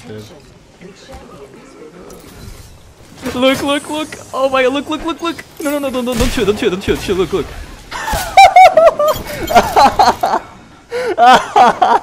dead. Look, look, look! Oh my god, look, look, look, look! No, no, no, don't shoot, don't shoot, don't shoot, shoot, look, look!